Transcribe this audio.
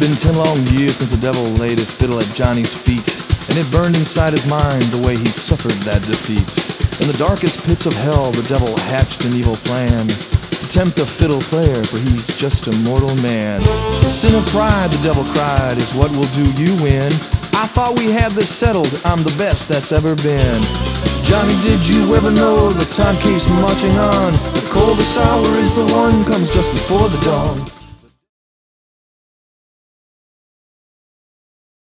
been 10 long years since the devil laid his fiddle at Johnny's feet, and it burned inside his mind the way he suffered that defeat. In the darkest pits of hell the devil hatched an evil plan to tempt a fiddle player, for he's just a mortal man. The sin of pride, the devil cried, is what will do you in. I thought we had this settled, I'm the best that's ever been. Johnny, did you ever know the time keeps marching on? The coldest hour is the one comes just before the dawn.